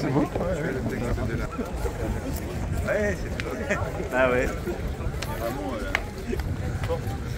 C'est beau. Je fais le texte de la... Ouais, c'est... Ah ouais. Vraiment...